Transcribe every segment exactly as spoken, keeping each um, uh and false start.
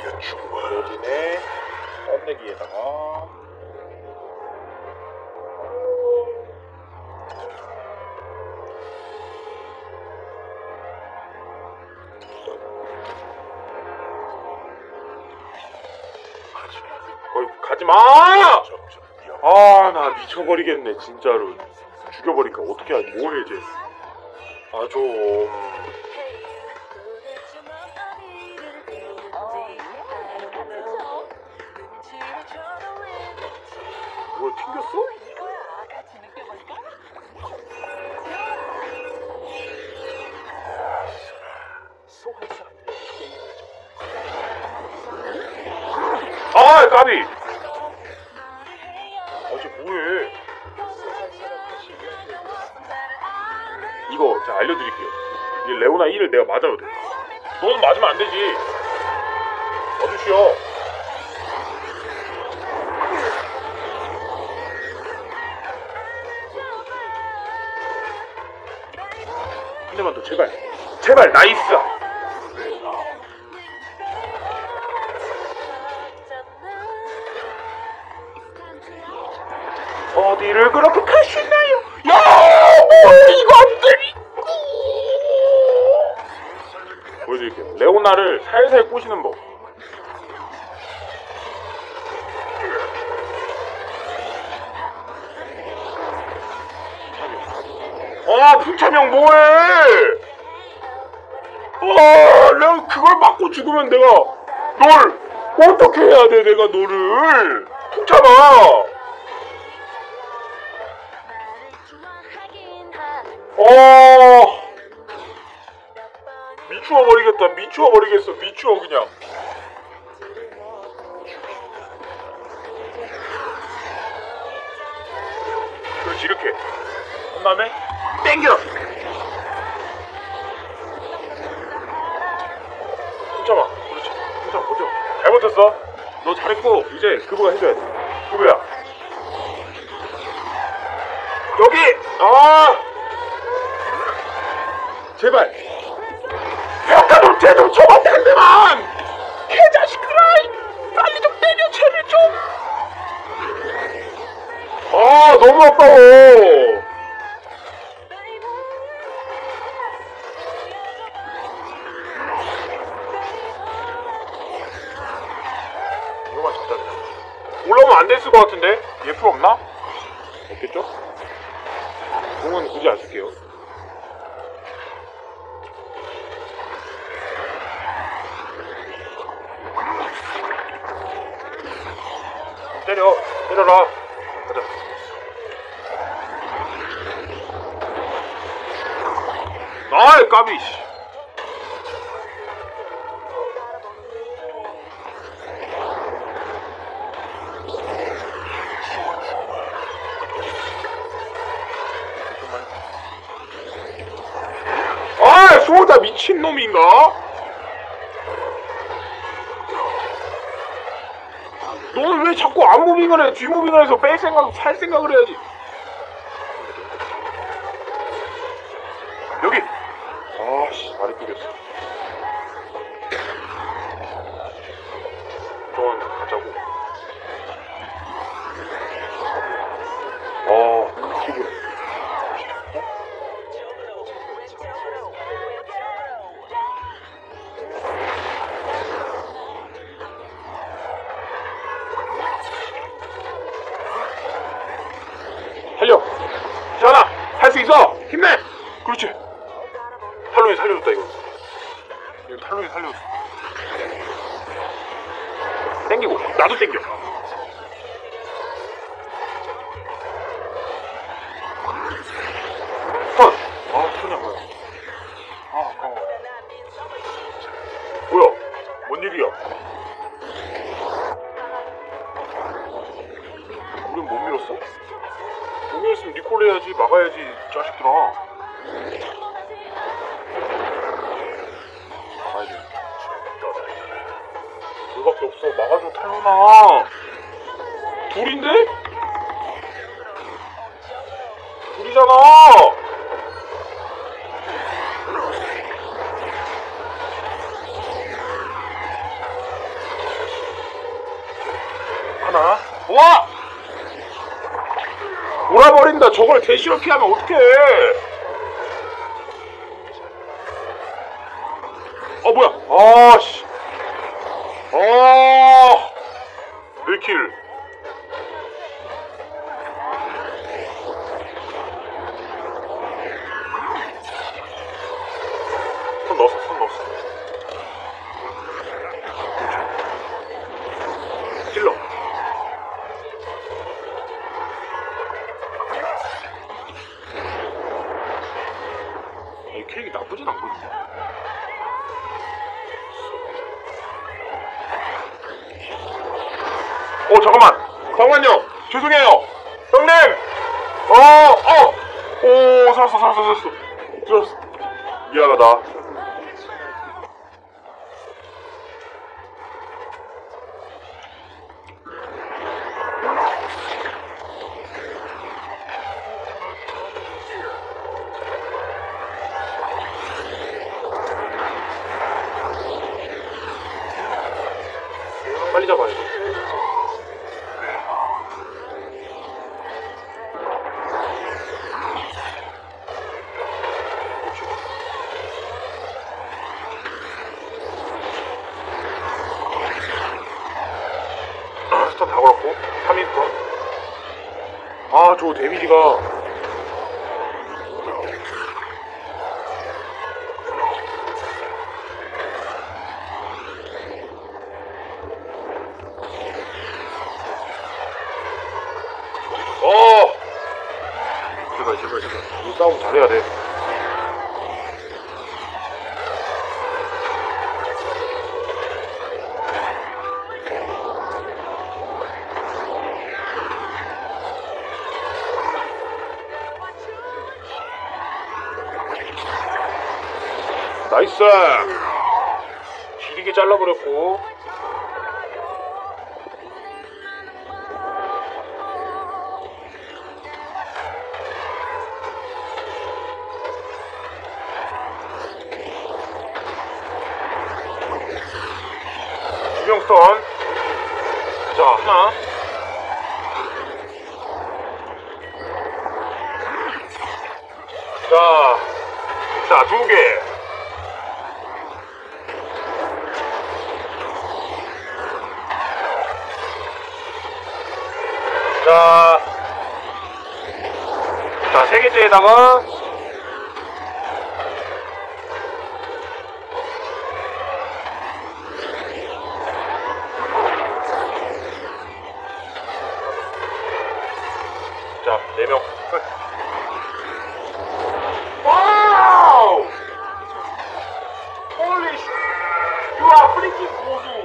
여진의 뻔내기에다가 거의 가지마! 아, 나 미쳐버리겠네 진짜로. 죽여버릴까 어떻게 하지? 뭐해 이제. 아 좀... 뭘 튕겼어? 아 까비! 어제 뭐해? 이거 제가 알려드릴게요. 이 레오나 이를 내가 맞아도 돼. 너는 맞으면 안 되지. 어주시오. 한 대만 더 제발. 제발 나이스. 어디를 그렇게 가시나요? 야, 이것들이! 보여드릴게요. 레오나를 살살 꼬시는 법. 아, 풍차명 뭐해? 아, 내가 그걸 맞고 죽으면 내가 널 어떻게 해야 돼? 내가 너를 풍차마. 어, 미추어 버리겠다. 미추어 버리겠어. 미추어 그냥. 그렇지 이렇게. 한 다음에 땡겨. 잠깐만. 그렇지. 잠깐만 보죠. 잘못했어. 너 잘했고 이제 그거가 해줘야 돼. 그거야. 여기. 아. 제발. 아까 너 쟤좀 쳐봤다 한 대만. 개자식들아. 빨리 좀 때려 쟤를 좀. 아 너무 아까워. 이거만 잡자. 올라오면 안 됐을 것 같은데? 예프 없나? 없겠죠? 공은 굳이 안 쓸게요. 때려, 때려라. 가자. 아이, 까비, 씨. 아, 수호자 미친놈인가? 너는 왜 자꾸 앞무빙을 해? 뒷무빙을 해서 뺄 생각, 살 생각을 해야지. 여기! 아씨, 다리 삐렸어. 저건 가자고. 어, 그 기분. 살려! 지현아! 할 수 있어! 힘내! 그렇지! 탈론이 살려줬다 이거. 이거 탈론이 살려줬어. 땡기고 나도 땡겨. 턴! 아 턴이야 뭐야. 아 아까워. 뭐야? 뭔 일이야? 우린 못 밀었어? 못 밀었으면 리콜 해야지. 막아야지 이 자식들아. 막아야 돼. 그거밖에 없어. 막아줘 탈론아. 둘인데? 둘이잖아. 하나. 와! 돌아버린다. 저걸 대시로 피하면 어떡해. 어 뭐야. 아씨. 아 일 킬. 손 넣었어. 손 넣었어. 찔러. 이 캐릭이 나쁘진 않거든요. 어 잠깐만. 잠깐만요. 죄송해요. 형님. 어 어. 오 살았어 살았어 살았어. 살았어. 미안하다. 빨리 잡아야 돼. 스턴 다 걸었고 삼 인 스턴. 아 저 데미지가 어 제발 제발 제발 이 싸움 잘해야 돼. 나이스! 길게 잘라버렸고. 두명스턴. 자 하나. 자, 자 두개. 자, 자, 세 개째에다가 자, 네 명 끝. 와우! 홀리 씨. You are freaking 고수.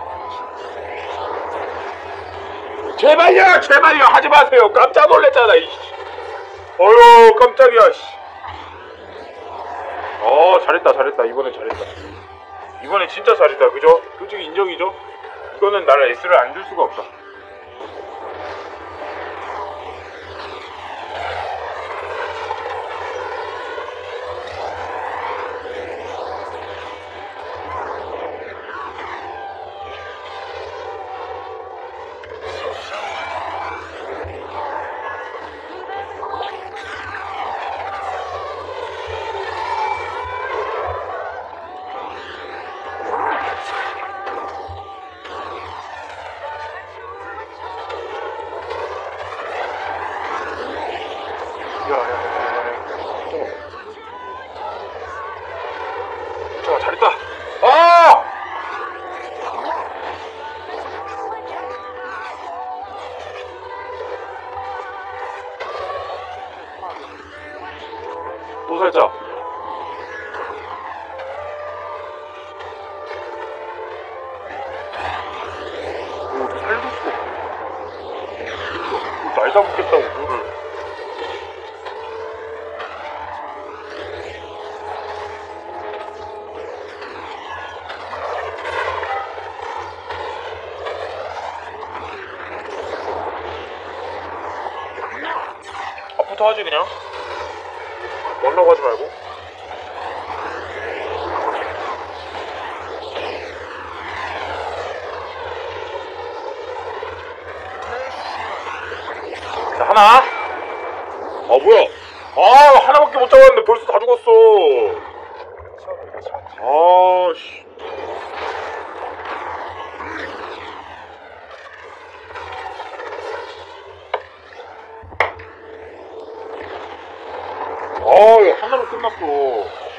제발요, 제발요, 하지 마세요. 깜짝 놀랐잖아, 이씨. 어휴, 깜짝이야, 씨. 어, 잘했다, 잘했다. 이번엔 잘했다. 이번엔 진짜 잘했다, 그죠? 솔직히 인정이죠? 이거는 나를 S를 안 줄 수가 없다. 잘했다. 아! 또 살짝. 오, 살렸어. 날 잡겠다고 물을. 앞부터 하지 그냥. 멀라고 하지 말고. 하나? 아 뭐야? 아 하나밖에 못 잡았는데 벌써 다 죽었어. 아 씨. 아 이거 하나로 끝났어.